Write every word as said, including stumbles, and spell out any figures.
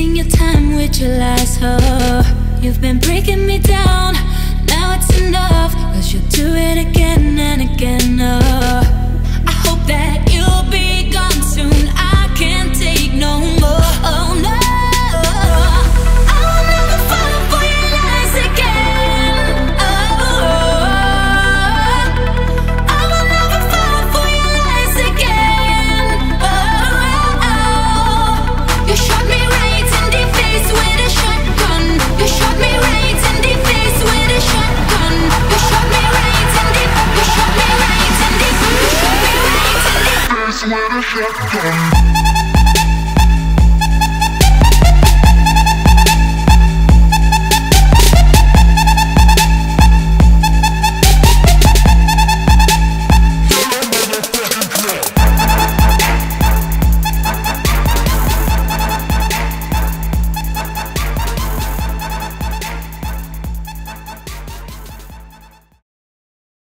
wasting your time with your lies, oh. You've been breaking me down, now it's enough, cause you'll do it again and again, oh. I hope that you'll be gone soon, I can't take no more, oh no. I will never fall for your lies again, oh. I will never fall for your lies again, oh. You shot me right in the face with a shotgun. You shot me right in the face with a shotgun. You shot me right in the, you shot me right in the, you shot me right in the face with a shotgun.